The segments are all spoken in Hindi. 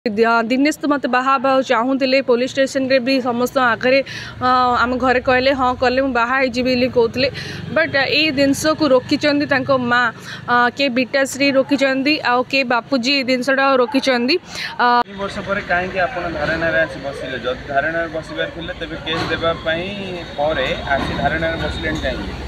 दिनेश तो मत बाहा चाहूले पुलिस स्टेशन रे भी समस्त आगे आम घरे कहले हाँ कले बाहर कहते बट ये जिनस को रोकी माँ के बीटाश्री रोकी आउ के बापूजी जिनसा रोकी वर्ष पर कहीं धारणा बसिले जब धारणा बसबार तेज केस देवाई धारणा बसिले कहीं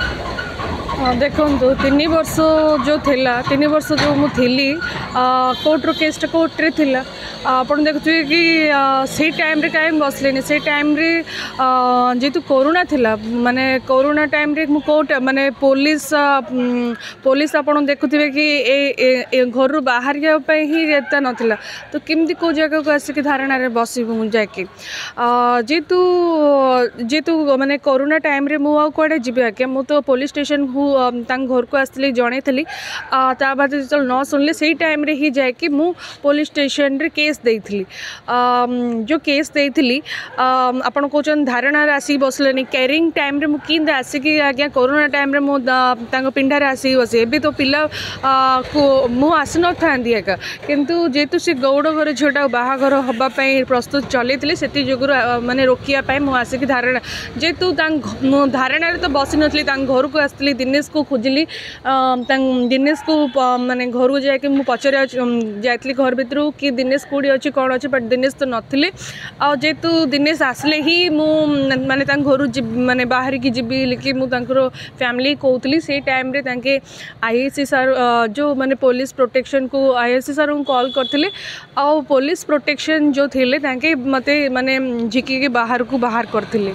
देखो 3 वर्ष जो थिला 3 वर्ष जो मुझी कोर्टर केसटा कोर्ट रे थिला आप देखुए कि से टाइम रे कहीं बसले से टाइम रे जेतु कोरोना थिला माने कोरोना टाइम रे कोर्ट माने पुलिस पुलिस आप देखुए कि ए घर बाहर ही एता नथिला तो केमती को जगह को आसिक धारणा रे बसबू जाकि जेतु जेतु माने कोरोना टाइम रे मु कुआडे जीवे आज्ञा मु तो पुलिस स्टेशन घर को आसली जड़े थी बाद जो न शुणिले से टाइम रे ही जाकि मु पुलिस स्टेशन रे केस देइथिली जो केस देइथिली आपण कहते धारणा आसिक बसलेनी कैरिंग टाइम रे मुझे आसिक आज्ञा कोरोना टाइम रे मुझे पिंडारे आसिक बस ए तो पिला को मु आसी न था किंतु जेतु से गौड़ घर झीटा बाहाघर हवाई प्रस्तुत चलते से जुगुर माने रोकिया मु आसिक धारणा जेतु धारणा तो बसी नी घर को आसली दिनेश को खोजिली दिनेश को माने घर को जाके मु पचार जाइली घर भीतर कि दिनेश कौड़ी अच्छी कौन अच्छे बट दिनेश तो नथिले जेतु दिनेश आसले ही मु माने घर माने बाहर की जीवी कि मुझे फैमिली कहती से टाइम रे तांके आईएससी सर जो माने पुलिस प्रोटेक्शन को आईएससी सर को कॉल करथिले आ पुलिस प्रोटेक्शन जो थिले तांके मते माने झिकी के बाहर को बाहर करथिले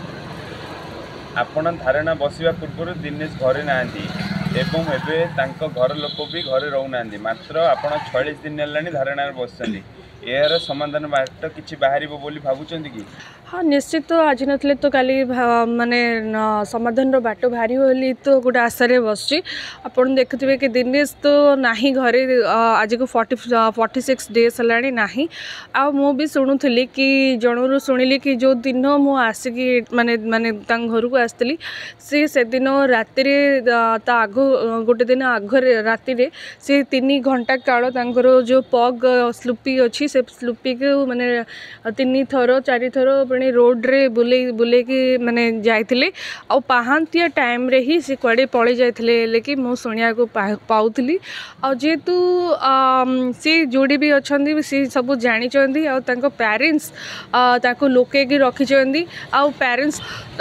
आपण धारणा बसवा पूर्व दिनेश घरे नाँती घर लोक भी घरे रोना मात्र आप 46 दिन है धारणा बस यार समाधान बाट कि बाहर बोली भावुं कि हाँ निश्चित तो आज नथिले तो काली माने समाधान बाट बाहरी बोली तो गोटे आशारे बस आपन देखुए कि दिनेश तो नाही घरे आज को 46 डेज है ना आ मु भी शुणुली कि जनरू शुणिली कि जो दिन मु आसिक माने माने घर को आसती से दिन राति आग गोटे दिन आगे राति से 3 घंटा काल जो पग स्लूपी अच्छी से स्लूपी को माने 3 थर 4 थर पुणी रोड रे बुले कि माने जाइथिले आ पहांतिया टाइम रे ही से कुआडे पळे जाइथिले कि मु सुनिया को पाउथली आ जेतु से जोड़ी भी अछंदी से सब जानी चंदी आ तांको पेरेंट्स ताको लोके की रखी चंदी आ पेरेंट्स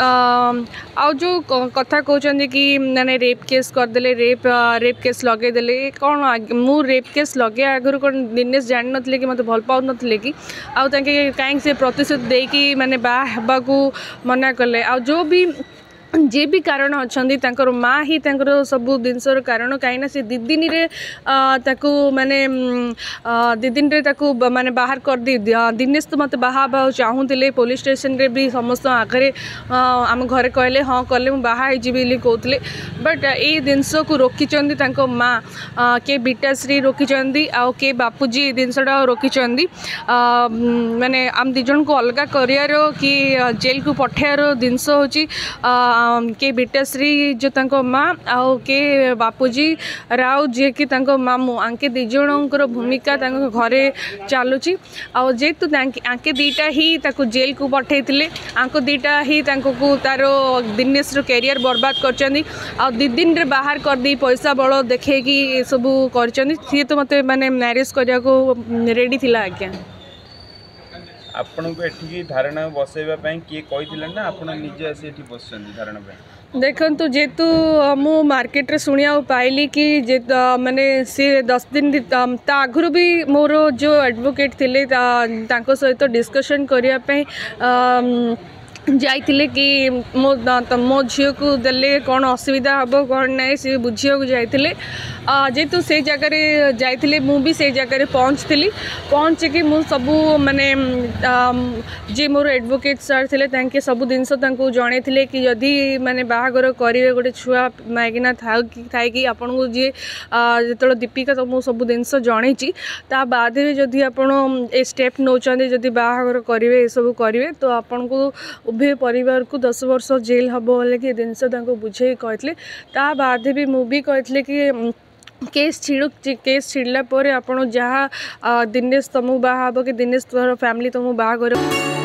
आ जो कथा कहउचंदी कि माने रेप केस कर देले रेप केस लगे देले कोन मु रेप केस लगे आगुर कोन दिनेश जानि नथले कि मते भल पाउ नथले कि आ तांके काहे से प्रतिशत दे कि माने बाबा को मना कले आ जो भी जे भी कारण अच्छा माँ ही सब जिनसर कारण कहीं से 2 दिन रे ताकू माने 2 दिन रे ताकू माने बाहर कर दी दिनेश तो मत बाहा चाहूले पुलिस स्टेशन रे भी समस्त आगे आम घरे कहले हाँ कले बाहर कहते बट ये जिनस को रोकी माँ के बीटाश्री रोकी आउ के बापूजी जिनसा रोकी माने आम 2 जन को अलग कर कि जेल को पठार जिनस हो के बीटाश्री जो तांको माँ आउ के बापूजी राव जी कि मामू आंके 2 जनकर भूमिका घरे चलुची आ जेतु आंके 2टा ही ताको जेल को पठेइथिले आंको 2टा ही तांको तारो दिनेश रो कैरियर बर्बाद करचंदी आ 2 दिन रे बाहर कर दी पैसा बड़ देखे कि सब करचंदी सी तो मते माने मैरिज करिया को रेडी थिला आज्ञा आपण को एठी धारणा बसैबा पई किए कहिथिले ना आपण निजे आसी एठी बसछंदी धारणा पई देखो तो जेतु मु मार्केट रे सुनिया पाइली कि जे माने से 10 दिन आगुरी भी मोर जो एडवोकेट थिले तांको सहित डिस्कशन करिया पई जाइथिले कि मो झील को देले कौन असुविधा हम कौन ना सी बुझिया को जाइथिले जेतु से जगह जाइथिले मु भी से जगह पहुँच कि मु सबू माने जे मोर एडवोकेट सर थिले तांके सब जिनस तांको जणे थिले कि यदि माने बाहागर करिवे गोटे छुआ मागिना थाई कि आपन को जे जेतलो दीपिका तो मु सब जिनस जणेची ता बाद रे जदि आपन ए स्टेप नौचंदे जदि बाहागर करिवे ए सब करिवे तो आपन को उभय परिवार को 10 वर्ष जेल हम बोले कि जिनस बुझे कहते ता बाद भी मुझे कहते कि केस छिड़ला पर आपण जहाँ दिनेश तुमको बाहा कि दिनेश तोर फैमिली तुमको बाहा कर